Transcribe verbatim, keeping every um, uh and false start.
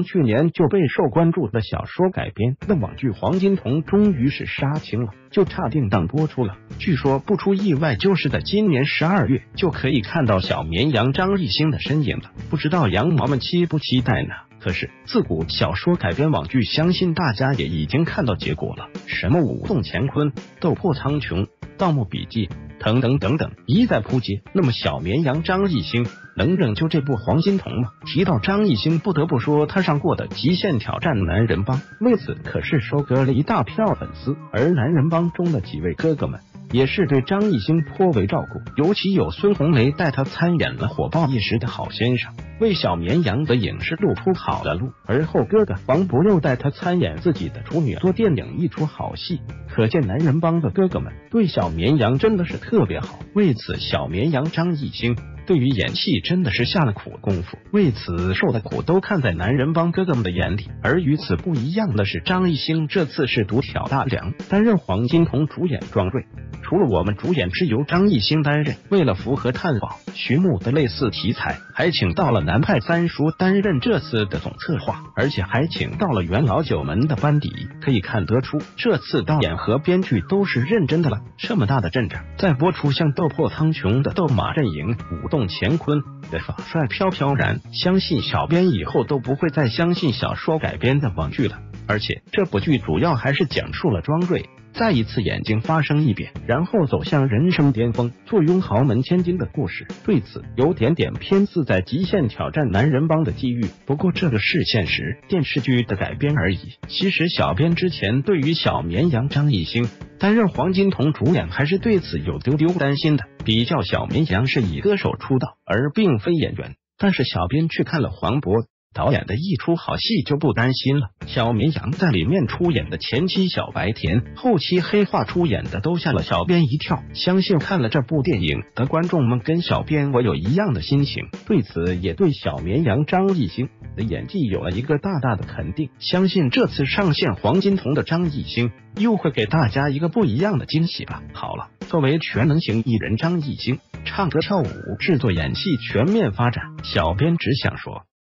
去年就备受关注的小说改编的网剧《黄金瞳》终于是杀青了，就差定档播出了。据说不出意外，就是在今年十二月就可以看到小绵羊张艺兴的身影了。不知道羊毛们期不期待呢？可是自古小说改编网剧，相信大家也已经看到结果了。什么舞动乾坤、斗破苍穹、盗墓笔记等等等等，一再扑街。那么小绵羊张艺兴能拯救这部黄金瞳吗？提到张艺兴，不得不说他上过的《极限挑战》男人帮，为此可是收割了一大票粉丝。而男人帮中的几位哥哥们也是对张艺兴颇为照顾，尤其有孙红雷带他参演了火爆一时的好先生，为小绵羊的影视路铺好了路。而后哥哥黄渤又带他参演自己的处女作电影，一出好戏。可见男人帮的哥哥们对小绵羊真的是特别好，为此小绵羊张艺兴对于演戏真的是下了苦功夫，为此受的苦都看在男人帮哥哥们的眼里。而与此不一样的是，张艺兴这次是独挑大梁，担任黄金瞳主演庄瑞。除了我们主演是由张艺兴担任，为了符合探宝徐牧的类似题材，还请到了南派三叔担任这次的总策划，而且还请到了元老九门的班底，可以看得出这次导演和编剧都是认真的了。这么大的阵仗，再播出像斗破苍穹的斗马阵营、舞动乾坤的法帅飘飘然，相信小编以后都不会再相信小说改编的网剧了。而且这部剧主要还是讲述了庄瑞再一次眼睛发生异变，然后走向人生巅峰，坐拥豪门千金的故事。对此有点点偏似在《极限挑战》男人帮的际遇，不过这个是现实电视剧的改编而已。其实小编之前对于小绵羊张艺兴担任黄金瞳主演还是对此有丢丢担心的，比较小绵羊是以歌手出道而并非演员，但是小编去看了黄渤导演的一出好戏就不担心了。小绵羊在里面出演的前期小白甜，后期黑化出演的都吓了小编一跳。相信看了这部电影的观众们跟小编我有一样的心情，对此也对小绵羊张艺兴的演技有了一个大大的肯定。相信这次上线黄金瞳的张艺兴又会给大家一个不一样的惊喜吧。好了，作为全能型艺人张艺兴，唱歌跳舞制作演戏全面发展，小编只想说